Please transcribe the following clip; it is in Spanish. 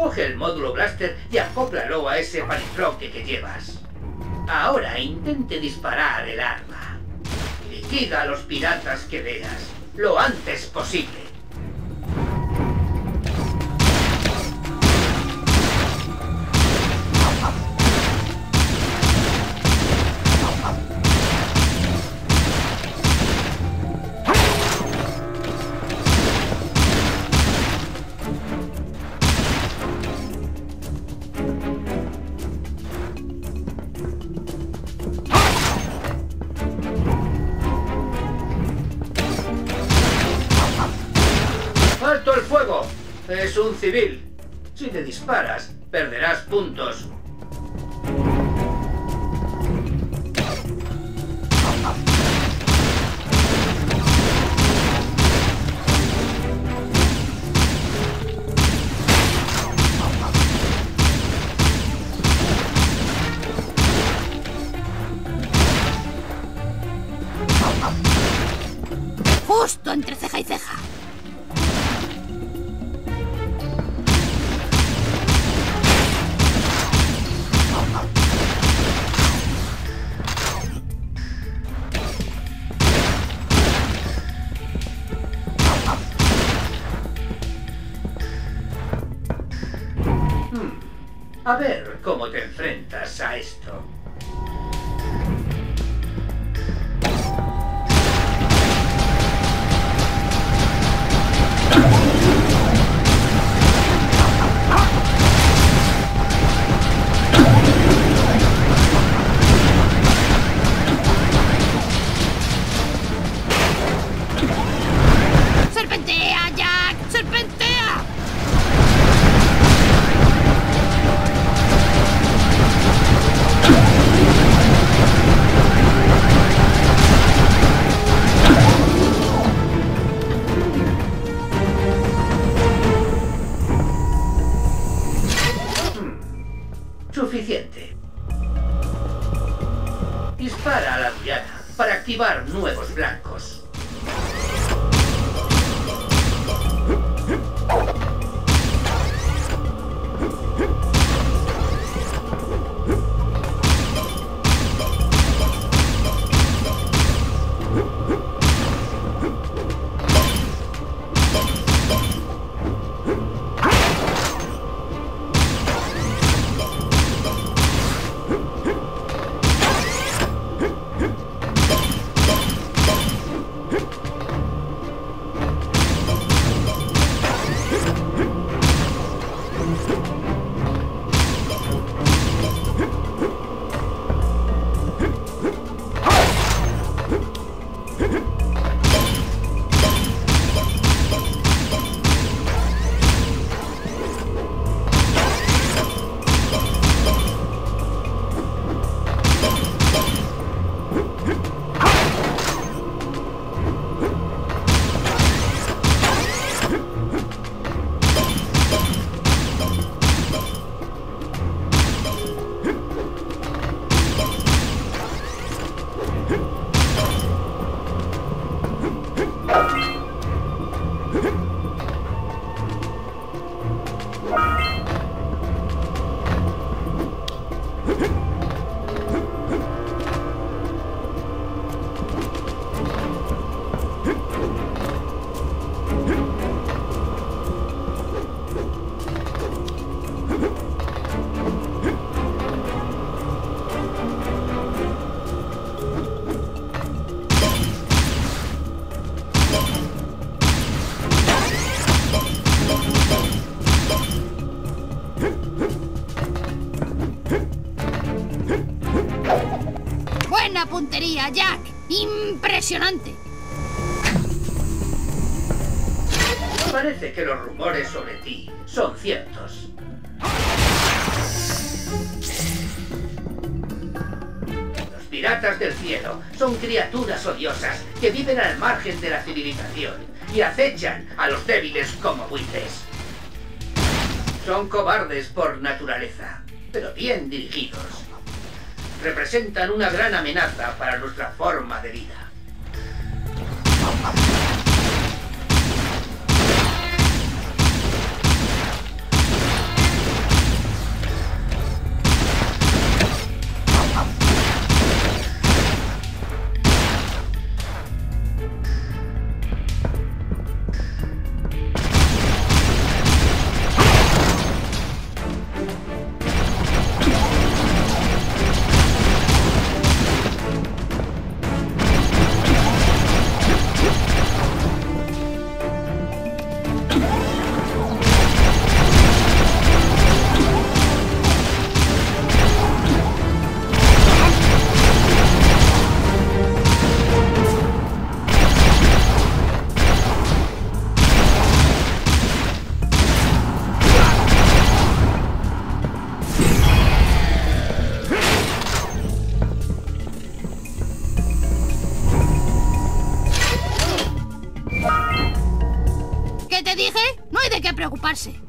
Coge el módulo blaster y acóplalo a ese palitroque que llevas. Ahora intente disparar el arma. Liquida a los piratas que veas, lo antes posible. ¡Alto el fuego! Es un civil. Si le disparas, perderás puntos. Justo entre ceja y ceja. A ver cómo te enfrentas a esto. ¡Serpentea, Jack! ¡Serpentea! Suficiente. Dispara a la villana para activar nuevos blancos. ¡Buena puntería, Jack! ¡Impresionante! Parece que los rumores sobre ti son ciertos. Los piratas del cielo son criaturas odiosas que viven al margen de la civilización y acechan a los débiles como buitres. Son cobardes por naturaleza, pero bien dirigidos. Representan una gran amenaza para nuestra forma de vida. ¿Qué te dije? No hay de qué preocuparse.